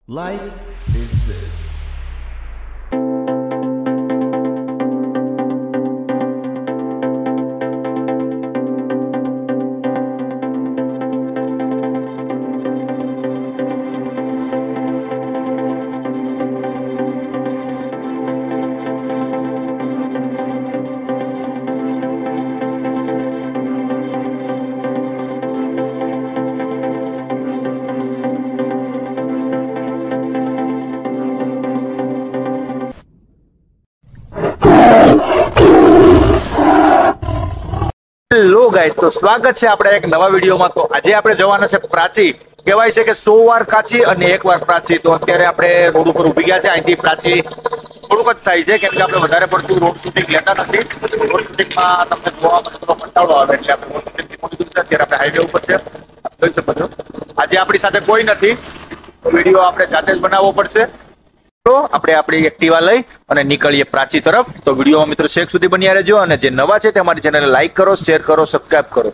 Life is this. Hello guys, તો સ્વાગત છે આપણે એક નવા વિડીયોમાં। તો આજે આપણે જવાના છે પ્રાચી। કહેવાય છે કે 100 વાર કાચી અને 1 વાર પ્રાચી। તો અત્યારે આપણે રોડ ઉપર ઊભી ગયા છે। અહીંથી પ્રાચી થોડુંક જ થાય છે, કેમ કે આપણે વધારે પડતું રોડ શૂટિંગ લેતા નથી। રોડ શૂટિંગમાં તમને જોવા માટે થોડો કંટાળો આવે, એટલે આપણે રોડ શૂટિંગથી મોડી દૂર છે। અત્યારે આપણે હાઈવે ઉપર છે, જોઈ શકો છો। આજે આપણી સાથે કોઈ નથી, તો વિડીયો આપણે જાતે જ બનાવવો પડશે। તો આપણે આપણી એક્ટિવા લઈ અને નીકળીએ પ્રાચી તરફ। તો વિડીયોમાં મિત્રો છેક સુધી બન્યા રહેજો, અને જે નવા છે તે અમારી ચેનલને લાઈક કરો, શેર કરો, સબસ્ક્રાઇબ કરો।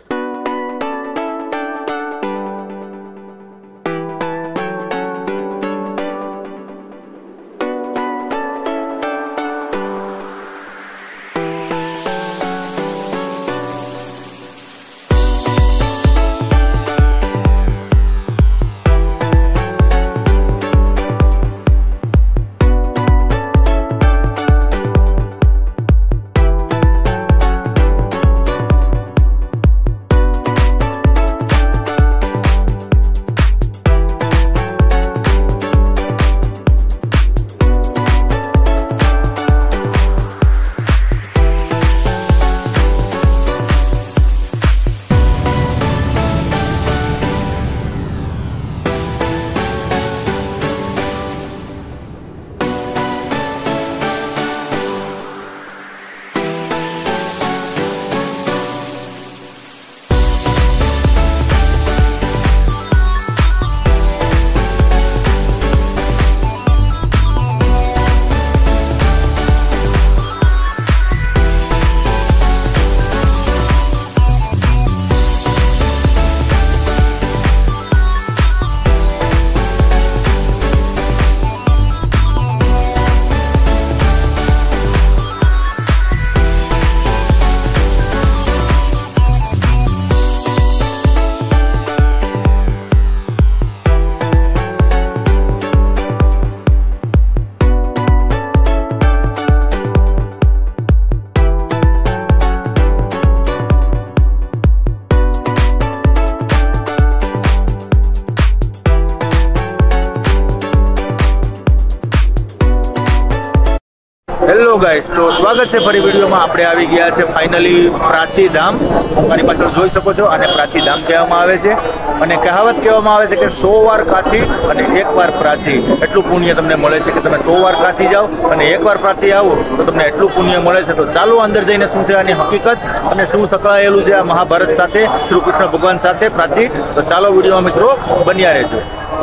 હેલો ગાઈસ, તો સ્વાગત છે ફરી વિડીયોમાં। આપણે આવી ગયા છે ફાઇનલી પ્રાચી ધામ। મારી પાછળ જોઈ શકો છો, અને પ્રાચી ધામ કહેવામાં આવે છે, અને કહાવત કહેવામાં આવે છે કે 100 વાર કાચી અને 1 વાર પ્રાચી। એટલું પુણ્ય તમને મળે છે કે તમે 100 વાર કાચી જાઓ અને 1 વાર પ્રાચી આવો તો તમને એટલું પુણ્ય મળે છે। તો ચાલો અંદર જઈને શું છે આની હકીકત અને શું સંકળાયેલું છે આ મહાભારત સાથે, શ્રી કૃષ્ણ ભગવાન સાથે પ્રાચી। તો ચાલો વિડીયોમાં મિત્રો બન્યા રહેજો।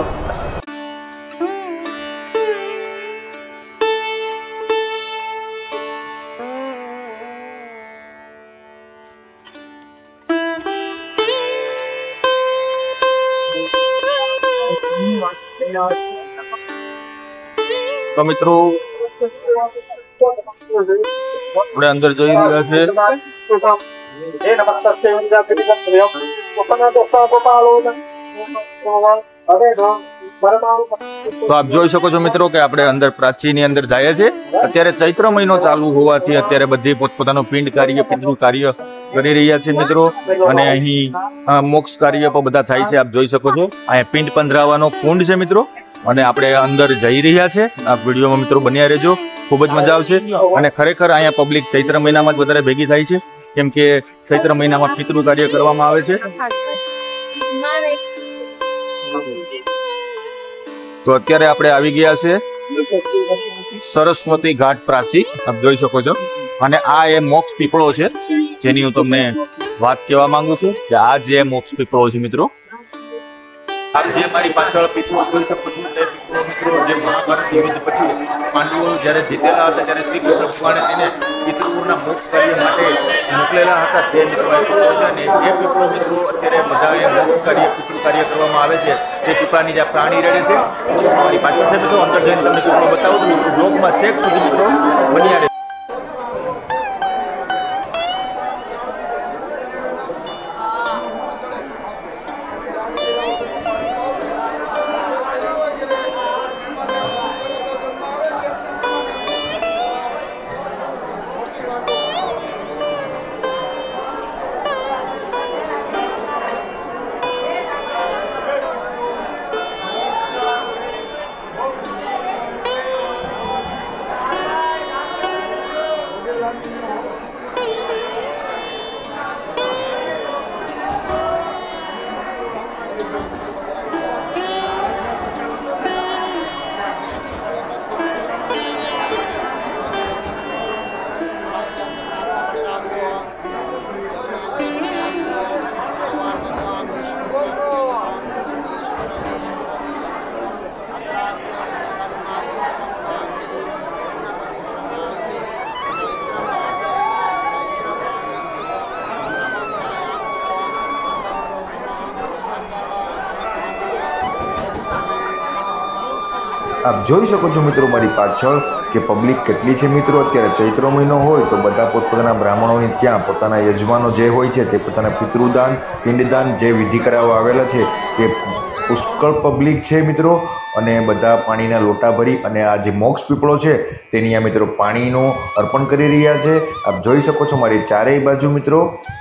તો મિત્રો આપણે અંદર જોઈ રહ્યા છે। તો આપ જોઈ શકો છો મિત્રો કે આપણે અંદર પ્રાચી ની અંદર જઈએ છીએ। અત્યારે ચૈત્ર મહિનો ચાલુ હોવાથી અત્યારે બધી પોતપોતાનું પિંડ કાર્ય, પિતૃ કાર્ય કરી રહ્યા છે મિત્રો, અને અહીં મોક્ષ કાર્ય પણ બધા થાય છે। આપ જોઈ શકો છો અહીંયા પિંડ પંધરાવાનો કુંડ છે મિત્રો, અને આપણે અંદર જઈ રહ્યા છે। આ વિડીયોમાં મિત્રો બન્યા રહેજો, ખૂબ જ મજા આવશે। અને ખરેખર અહીંયા પબ્લિક ચૈત્ર મહિનામાં જ વધારે ભેગી થાય છે, કેમ કે ચૈત્ર મહિનામાં પિતૃ કાર્ય કરવામાં આવે છે। તો અત્યારે આપણે આવી ગયા છે સરસ્વતી ઘાટ પ્રાચી, આપ જોઈ શકો છો। અને આ એ મોક્ષ પીપળો છે, જેની હું તમને વાત કહેવા માંગુ છું કે આ જે મોક્ષ પીપળો છે મિત્રો। આપ જે મારી પાછળ પિતૃ જોઈ શકો છો તે પિતૃ મિત્રો જે મહાભારત યુદ્ધ પછી પાંડવો જ્યારે જીતેલા હતા ત્યારે શ્રી કૃષ્ણ ભગવાને તેને પિતૃઓના મોક્ષ કાર્ય માટે મોકલેલા હતા તે મિત્રો છે અને એ પિતૃ મિત્રો અત્યારે બધાએ મોક્ષ કાર્ય પિતૃ કાર્ય કરવામાં આવે છે તે પીપળાની જે પ્રાણી રેડે છે મારી પાછળ છે મિત્રો અંદર જઈને તમને પિતૃ બતાવું તો મિત્રો બ્લોગમાં શેક સુધી મિત્રો બન્યા રહે. આપ જોઈ શકો છો મિત્રો મારી પાછળ કે પબ્લિક કેટલી છે મિત્રો. અત્યારે ચૈત્ર મહિનો હોય તો બધા પોતપોતાના બ્રાહ્મણોની ત્યાં પોતાના યજમાનો જે હોય છે તે પોતાના પિતૃદાન પિંડદાન જે વિધિ કરાવવા આવેલા છે તે પુષ્કળ પબ્લિક છે મિત્રો. અને બધા પાણીના લોટા ભરી અને આ જે મોક્ષ પીપળો છે તેની આ મિત્રો પાણીનું અર્પણ કરી રહ્યા છે. આપ જોઈ શકો છો મારી ચારેય બાજુ મિત્રો.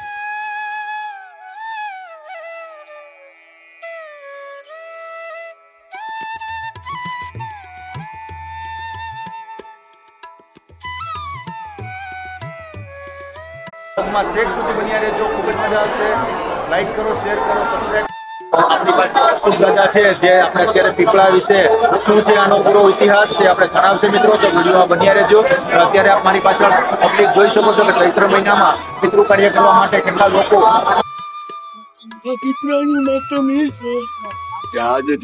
શેક સુધી બન્યા રહેજો, ખૂબ જ મજા આવશે. લાઈક કરો, શેર કરો, સબસ્ક્રાઇબ. આપણી પાસે સુગજા છે જે આપણે અત્યારે પીપળા વિશે શું છે આનો પૂરો ઇતિહાસ તે આપણે જણાવશે મિત્રો, તો વિડીયોમાં બન્યા રહેજો. અત્યારે આપ મારી પાછળ પબ્લિક જોઈ શકો છો કે ચૈત્ર મહિનામાં પિતૃ કાર્ય કરવા માટે કેટલા લોકો પિતૃનું મહત્વ એ છે કે આજે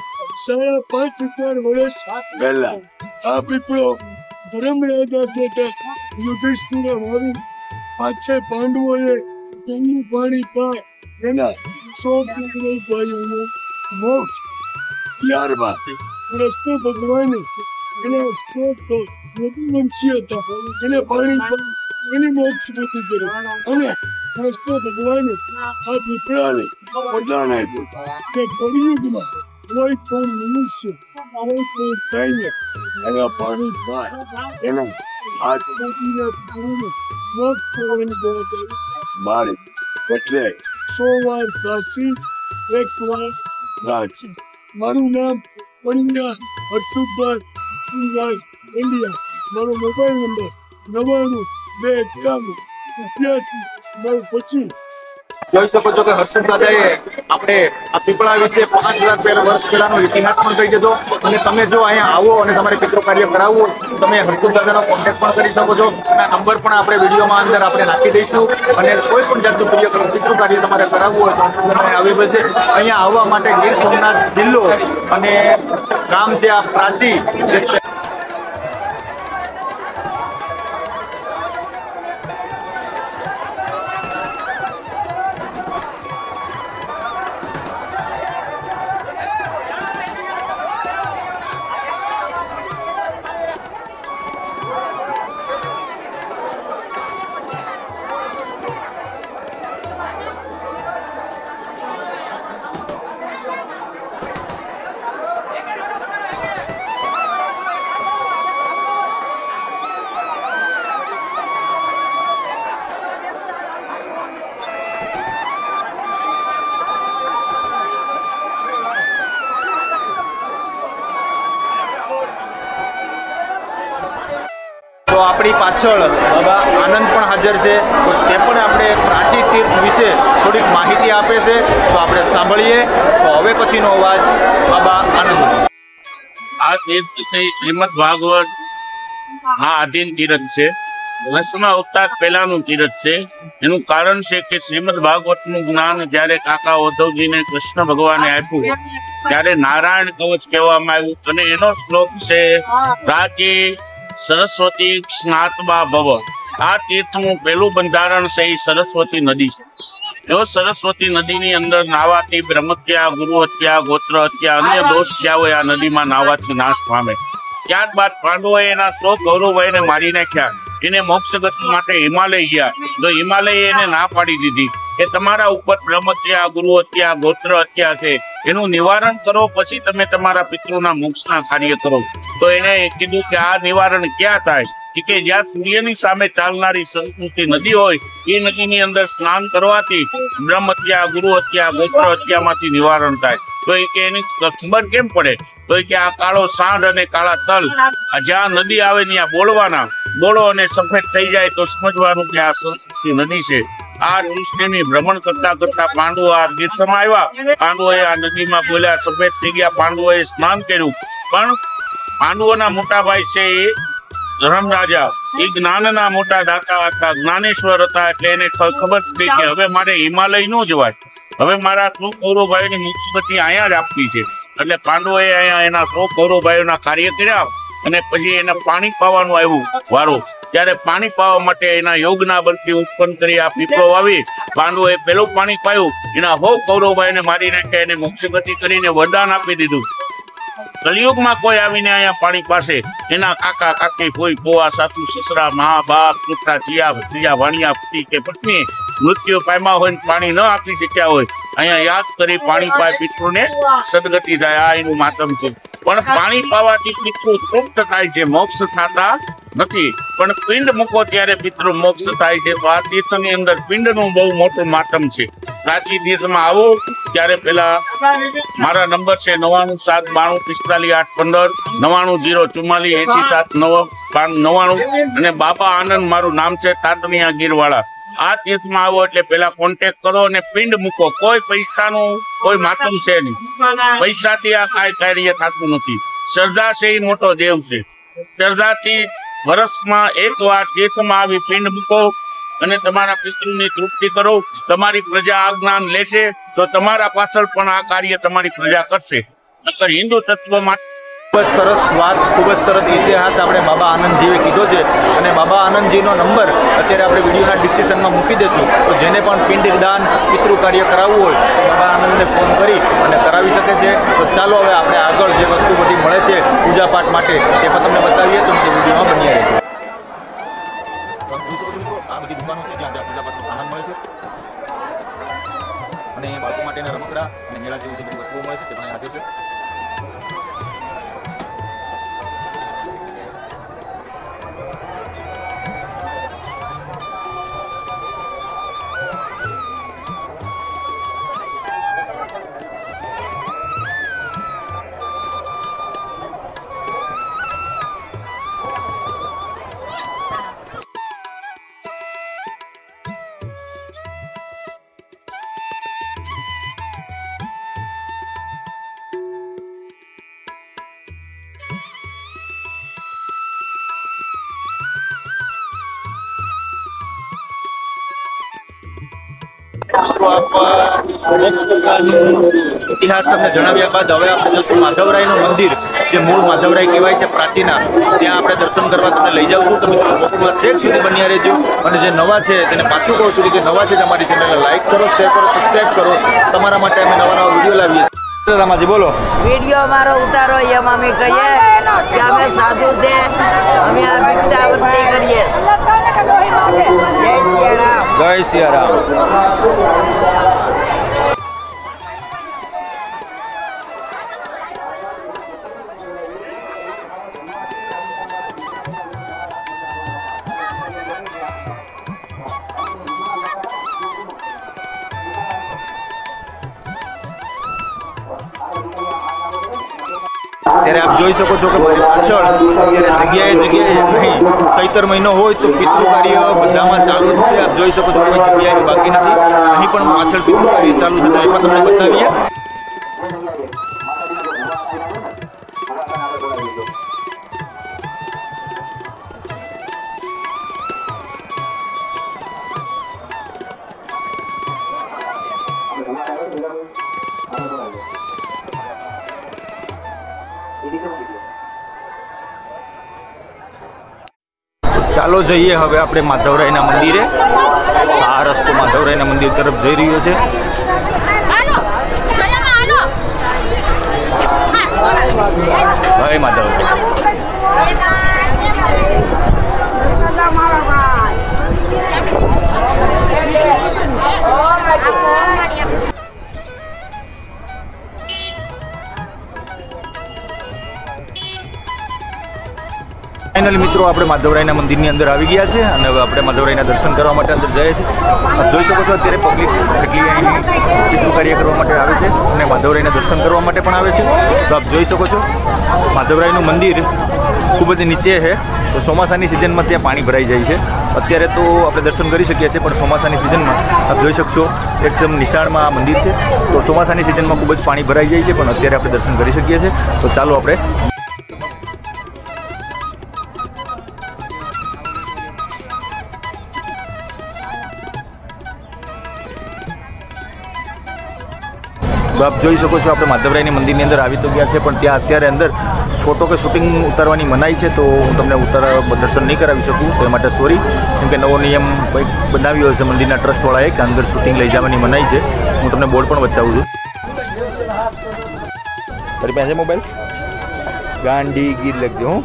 5,500 વર્ષ પહેલા આ પીપળો ધર્મરાજા હતા યુધિષ્ઠિરે મારી પાછે પાંડવોએ તેમનું પાણી પાય એના 100 ભાઈઓનો મોક્ષ. ત્યારબાદ કૃષ્ણ ભગવાને એના 100 યદુવંશી હતા એને પાણી એની મોક્ષ ગતિ કરી અને કૃષ્ણ ભગવાને આ પીપળાને વરદાન આપ્યું કે કળિયુગમાં કોઈ પણ મનુષ્ય કોઈ પણ થઈને એના પાણી પાય એના હાથ મોક્ષ કરવાની ગણતરી મારે એટલે 100 વાર કાશી 1 વાર રાંચી. મારું નામ પંડ્યા હર્ષુભાઈ ઇન્ડિયા. મારો મોબાઈલ નંબર 99 જોઈ શકો છો કે હર્ષદ દાદાએ આપણે આ પીપળા વિશે 5,000 વર્ષ પહેલાનો ઇતિહાસ પણ કહી દીધો. અને તમે જો અહીંયા આવો અને તમારે પિતૃ કાર્ય કરાવવું તો તમે હર્ષદ દાદાનો કોન્ટેક્ટ પણ કરી શકો છો. એના નંબર પણ આપણે વિડીયોમાં અંદર આપણે નાખી દઈશું. અને કોઈ પણ જાતનું પિતૃ કાર્ય તમારે કરાવવું હોય તો તમે આવી પડશે. અહીંયા આવવા માટે ગીર સોમનાથ જિલ્લો અને ગામ છે આ પ્રાચી જે તો આપણી પાછળ બાબા આનંદ પણ હાજર છે, તો તે પણ આપણે પ્રાચી તીર્થ વિશે થોડીક માહિતી આપે છે, તો આપણે સાંભળીએ. તો હવે પછીનો અવાજ બાબા આનંદ. આ તીર્થ છે શ્રીમદ ભાગવત આ આધીન તીર્થ છે. ભસ્મ અવતાર પહેલાનું તીરથ છે. એનું કારણ છે કે શ્રીમદ ભાગવતનું જ્ઞાન જ્યારે કાકા ઉદ્ધવજીને કૃષ્ણ ભગવાને આપ્યું ત્યારે નારાયણ કવચ કહેવામાં આવ્યું અને એનો શ્લોક છે પ્રાચી સરસ્વતી સ્નાતવા ભવ. આ તીર્થનું પહેલું બંધારણ છે એ સરસ્વતી નદી છે. જો સરસ્વતી નદીની અંદર નાવાથી બ્રહ્મત્યા, ગુરુ હત્યા, ગોત્ર હત્યા, અન્ય દોષ થયા હોય આ નદીમાં નાવાથી નાશ પામે. ત્યારબાદ પાંડવોએ એના 100 કૌરવોને મારી નાખ્યા. એને મોક્ષ ગતિ માટે હિમાલય ગયા. તો હિમાલયે એને ના પાડી દીધી કે તમારા ઉપર બ્રહ્મત્યા, ગુરુ હત્યા, ગોત્ર હત્યા છે, એનું નિવારણ કરો પછી તમે તમારા પિતૃના મોક્ષના કાર્ય કરો. તો એને કીધું કે આ નિવારણ ક્યાં થાય કે જ્યાં સૂર્યની સામે ચાલનારી સરસ્વતી નદી હોય એ નદીની અંદર સ્નાન કરવાથી બ્રહ્મત્યા, ગુરુ હત્યા, ગોત્ર હત્યામાંથી નિવારણ થાય. તો એ કે એની ખબર કેમ પડે? તો એ કે આ કાળો સાંઢ અને કાળા તલ જ્યાં નદી આવે ત્યાં બોલવાના, બોલો અને સફેદ થઈ જાય તો સમજવાનું કે આ સરસ્વતી નદી છે. આ સૃષ્ટિની ભ્રમણ કરતા કરતા પાંડવો આ તીર્થમાં આવ્યા. પાંડવોએ આ નદીમાં બોલ્યા, સફેદ થઈ ગયા. પાંડવોએ સ્નાન કર્યું. પણ પાંડવોના મોટા ભાઈ છે એ ધર્મરાજા એ જ્ઞાનના મોટા દાતા હતા, જ્ઞાનેશ્વર હતા. એટલે એને ખબર પડી કે હવે મારે હિમાલય ન જવાય, હવે મારા 100 કૌરવભાઈની મુસીબતી અહીંયા જ આપવી છે. એટલે પાંડવોએ અહીંયા એના 100 કૌરવભાઈઓના કાર્ય કર્યા અને પછી એને પાણી પાવાનું આવ્યું વારો. ત્યારે પાણી પાવા માટે એના યોગના બળથી ઉત્પન્ન કરી આ પીપળો આવી. પાંડવોએ પેલું પાણી પાયું, એના 100 કૌરવભાઈને મારી નાખ્યા, એને મોક્ષગતિ કરીને વરદાન આપી દીધું. કલિયુગમાં કોઈ આવીને અહીંયા પાણી પાસે એના કાકા, કાકી, કોઈ પોવા, સાસુ, સસરા, મા, બાપ, પુત્રા, જીયા, ભત્રીજા, વાણિયા, પતિ કે પત્ની મૃત્યુ પામ્યા હોય પાણી ન આપી શક્યા હોય, અહીંયા યાદ કરી પાણી પાય પિતૃને સદગતિ થાય. આ એનું માતમ છે. પણ પાણી પાવાથી પિતૃ તૃપ્ત થાય છે, મોક્ષ થતા નથી. પણ પિંડ મૂકો ત્યારે પિતૃ મોક્ષ થાય છે. તો આ તીર્થની અંદર પિંડનું બહુ મોટું માતમ છે. પ્રાચી તીર્થમાં આવો ત્યારે પેલા મારા નંબર છે 9792455815 9904487999 અને બાબા આનંદ મારું નામ છે, તાતણિયા ગીરવાળા. આ તીર્થમાં આવો એટલે પેલા કોન્ટેક્ટ કરો અને પિંડ મૂકો. કોઈ પૈસાનું કોઈ માતમ છે નહીં. પૈસાથી આ કાંઈ કાર્ય થતું નથી. શ્રદ્ધા છે એ મોટો દેવ છે. શ્રદ્ધાથી વર્ષમાં એકવાર તીર્થમાં આવી પિંડ મૂકો અને તમારા પિતૃની તૃપ્તિ કરો. તમારી પ્રજા આ જ્ઞાન લેશે તો તમારા પાછળ પણ આ કાર્ય તમારી પ્રજા કરશે. હિન્દુ તત્વ માટે ખૂબ જ સરસ વાત, ખૂબ જ સરસ ઇતિહાસ આપણે બાબા આનંદજીએ કીધો છે. અને બાબા આનંદજીનો નંબર અત્યારે આપણે વિડીયોના ડિસ્ક્રિપ્શનમાં મૂકી દઈશું. તો જેને પણ પિંડદાન, પિતૃ કાર્ય કરાવવું હોય તો બાબા આનંદને ફોન કરી અને કરાવી શકે છે. તો ચાલો હવે આપણે આગળ જે વસ્તુ બધી મળે છે પૂજાપાઠ માટે એ પણ તમને બતાવીએ. તો વિડીયોમાં બની આવે. આ બધી દુકાનો છે જ્યાં પૂજાપાઠનો સામાન મળે છે અને બાળકો માટેના રમકડા અને મેળા જેવી બધી વસ્તુઓ મળે છે તે પણ હાજર છે. ઇતિહાસ તમને જણાવ્યા બાદ હવે આપણે જશું માધવરાયનું મંદિર, જે મૂળ માધવરાય કહેવાય છે પ્રાચીના. ત્યાં આપણે દર્શન કરવા તમને લઈ જાઉં છું. તો મિત્રો વ્લોગમાં છેક સુધી બન્યા રહેજો. અને જે નવા છે તેને પાછું કહું છું કે જે નવા છે તમારી ચેનલને લાઈક કરો, શેર કરો, સબસ્ક્રાઈબ કરો. તમારા માટે અમે નવા વિડીયો લાવીએ. રામાજી બોલો. વિડીયો અમારો ઉતારો એમ અમે કહીએ કે અમે સાધુ છે, અમે આ ભિક્ષાવૃત્તિ કરીએ. જય સિયારામ. જય સિયારામ. ત્યારે આપ જોઈ શકો છો કે મારી પાછળ જગ્યાએ નહીં ચૈતર મહિનો હોય તો પિતૃ કાર્ય બધામાં ચાલુ જ છે. આપ જોઈ શકો છો કોઈ જગ્યાએ બાકી નથી. અહીં પણ પાછળ પિતૃ કાર્ય ચાલુ છે. તો એ પણ તમને બતાવીએ. ચાલો જઈએ હવે આપણે માધવરાયના મંદિરે. આ રસ્તો માધવરાયના મંદિર તરફ જઈ રહ્યો છે. જય માધવ. ફાઇનલી મિત્રો આપણે માધવરાયના મંદિરની અંદર આવી ગયા છે અને હવે આપણે માધવરાયના દર્શન કરવા માટે અંદર જઈએ છીએ. જોઈ શકો છો અત્યારે પબ્લિક એટલી અહીં પિતૃ કાર્ય કરવા માટે આવે છે અને માધવરાયના દર્શન કરવા માટે પણ આવે છે. તો આપ જોઈ શકો છો માધવરાયનું મંદિર ખૂબ જ નીચે છે. તો ચોમાસાની સિઝનમાં ત્યાં પાણી ભરાઈ જાય છે. અત્યારે તો આપણે દર્શન કરી શકીએ છીએ પણ ચોમાસાની સિઝનમાં આપ જોઈ શકશો એકદમ નિશાળમાં આ મંદિર છે. તો ચોમાસાની સિઝનમાં ખૂબ જ પાણી ભરાઈ જાય છે પણ અત્યારે આપણે દર્શન કરી શકીએ છીએ. તો ચાલો આપણે તો આપ જોઈ શકો છો આપણે માધવરાયની મંદિરની અંદર આવી તો ગયા છે પણ ત્યાં અત્યારે અંદર ફોટો કે શૂટિંગ ઉતારવાની મનાઈ છે. તો હું તમને દર્શન નહીં કરાવી શકું તે માટે સોરી. કેમ કે નવો નિયમ કંઈક બનાવ્યો હશે મંદિરના ટ્રસ્ટવાળાએ કે અંદર શૂટિંગ લઈ જવાની મનાઈ છે. હું તમને બોર્ડ પણ બચાવું છું. તારી પાસે મોબાઈલ ગાંડીગીર લખજો. હું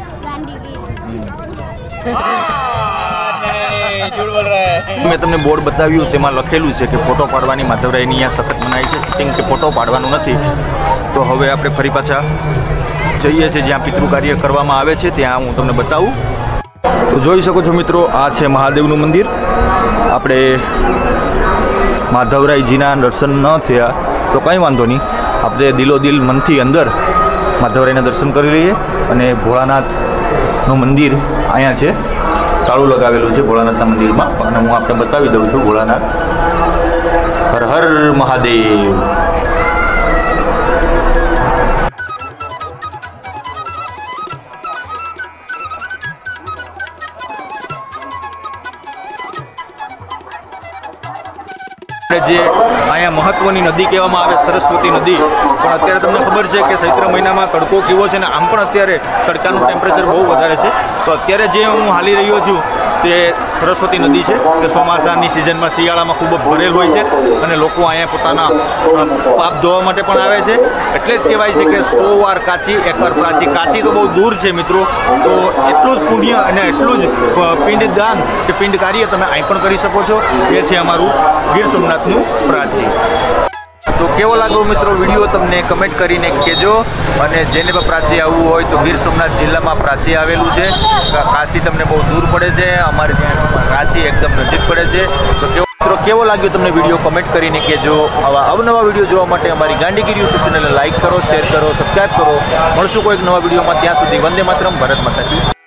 મેં તમને બોર્ડ બતાવ્યું તેમાં લખેલું છે કે ફોટો પાડવાની માધવરાયની અહીંયા સખત મનાઈ છે. શૂટિંગ કે ફોટો પાડવાનું નથી. તો હવે આપણે ફરી પાછા જઈએ છીએ જ્યાં પિતૃ કાર્ય કરવામાં આવે છે ત્યાં હું તમને બતાવું. તો જોઈ શકો છો મિત્રો આ છે મહાદેવનું મંદિર. આપણે માધવરાયજીના દર્શન ન થયા તો કંઈ વાંધો નહીં. આપણે દિલોદિલ મનથી અંદર માધવરાયના દર્શન કરી લઈએ. અને ભોળાનાથનું મંદિર અહીંયા છે. તાળું લગાવેલું છે ભોળાનાથના મંદિરમાં અને હું આપણે બતાવી દઉં છું. ભોળાનાથ હર હર મહાદેવ. જે અહીંયા મહત્વની નદી કહેવામાં આવે સરસ્વતી નદી. પણ અત્યારે તમને ખબર છે કે ચૈત્ર મહિનામાં તડકો કેવો છે ને આમ પણ અત્યારે તડકાનું ટેમ્પરેચર બહુ વધારે છે. તો અત્યારે જે હું હાલી રહ્યો છું તે સરસ્વતી નદી છે કે ચોમાસાની સિઝનમાં શિયાળામાં ખૂબ જ ભરેલ હોય છે અને લોકો અહીંયા પોતાના પાપ ધોવા માટે પણ આવે છે. એટલે જ કહેવાય છે કે 100 વાર કાચી 1 વાર પ્રાચી. કાચી તો બહુ દૂર છે મિત્રો. તો એટલું જ પુણ્ય અને એટલું જ પિંડદાન કે પિંડ કાર્ય તમે અહીં પણ કરી શકો છો. એ છે અમારું ગીર સોમનાથનું પ્રાચી. તો કેવો લાગ્યો મિત્રો વિડીયો તમને કમેન્ટ કરીને કહેજો. અને જેને પણ પ્રાચી આવવું હોય તો ગીર સોમનાથ જિલ્લામાં પ્રાચી આવેલું છે. કાશી તમને બહુ દૂર પડે છે. અમારે ત્યાં પ્રાચી એકદમ નજીક પડે છે. તો મિત્રો કેવો લાગ્યો તમને વિડીયો કમેન્ટ કરીને કહેજો. આવા અવનવા વિડીયો જોવા માટે અમારી ગાંડીગીરી યુટ્યુબ ચેનલને લાઇક કરો, શેર કરો, સબસ્ક્રાઈબ કરો. મળશું કોઈક નવા વિડીયોમાં. ત્યાં સુધી વંદે માતરમ. ભારત માતા કી